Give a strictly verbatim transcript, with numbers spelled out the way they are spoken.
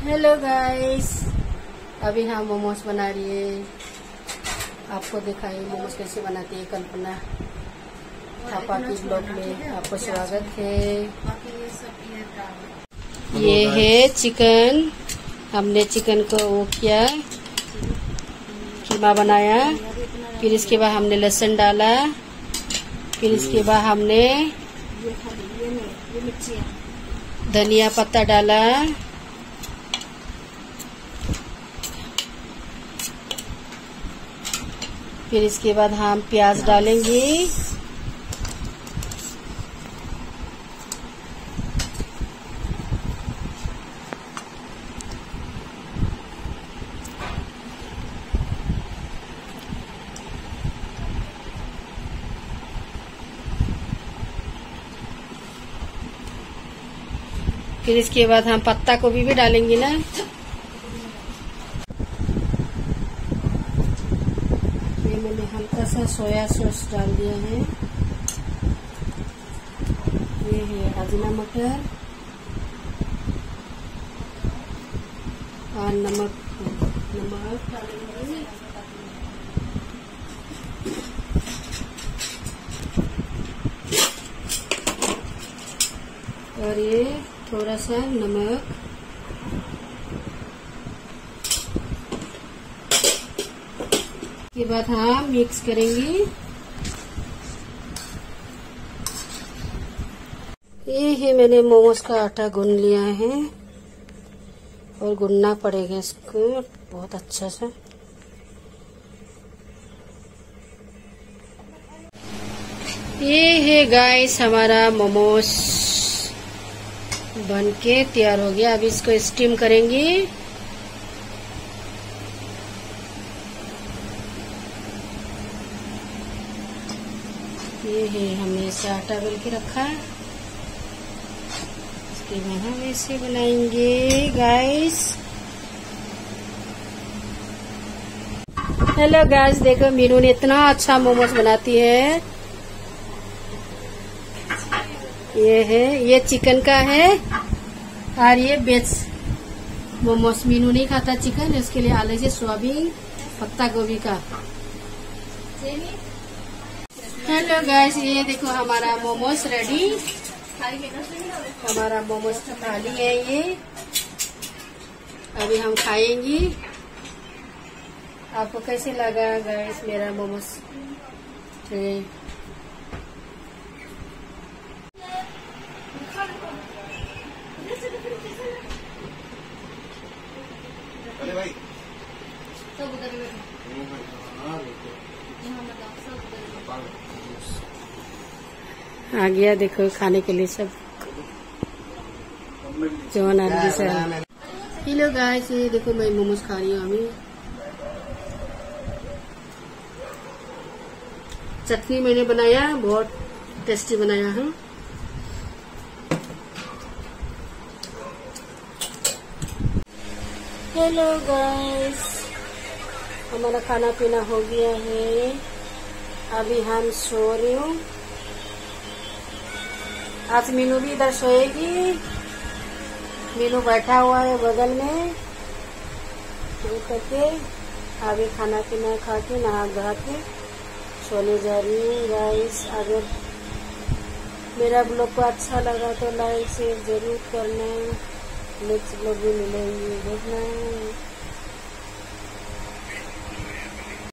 Hello guys, अभी हम मोमोज बना रही है। आपको दिखाई मोमोज कैसे बनाती है कल्पना थापा की ब्लॉग में। आपको स्वागत है। ये है चिकन। हमने चिकन को वो किया, कीमा बनाया। फिर इसके बाद हमने लहसुन डाला। फिर इसके बाद हमने धनिया पत्ता डाला। फिर इसके बाद हम प्याज डालेंगे। फिर इसके बाद हम पत्ता गोभी भी डालेंगे ना। ये मैंने हल्का सा सोया सॉस डाल दिया है। ये है अजमा मटर और नमक नमक डालेंगे। और ये थोड़ा सा नमक। के बाद हम मिक्स करेंगे। ये है मैंने मोमोज का आटा गूंद लिया है और गूंदना पड़ेगा इसको बहुत अच्छा सा। ये है गाइस हमारा मोमोज बन के तैयार हो गया। अब इसको स्टीम करेंगे। ये है हमने इसे आटा बेल के रखा। इसके बाद हम ऐसे बनाएंगे गाइस। हेलो गाइस, देखो मीनू ने इतना अच्छा मोमोज बनाती है। ये है, ये चिकन का है और ये वेज मोमोज। मीनू नहीं खाता चिकन, इसके लिए अलग से सोयाबीन पत्ता गोभी का। हेलो गाइस, ये देखो हमारा मोमोज रेडी। हमारा मोमोज की थाली है ये। अभी हम खाएंगे। आपको कैसे लगा गाइस मेरा मोमोज? अरे भाई सब उधर आ गया। देखो खाने के लिए सब जवान आदमी से। हेलो गाइस, ये देखो मैं मोमोज खा रही हूँ। अभी चटनी मैंने बनाया, बहुत टेस्टी बनाया है। हेलो गाइस, हमारा खाना पीना हो गया है। अभी हम सो रही हूँ। आज मीनू भी इधर सोएगी। मीनू बैठा हुआ है बगल में करके। अभी खाना पीना खा के नहा धो के सोने जा रही हूँ गाइस। अगर मेरा ब्लॉग को अच्छा लगा तो लाइक शेयर जरूर करना। नेक्स्ट ब्लॉग भी मिलेंगे, देखना।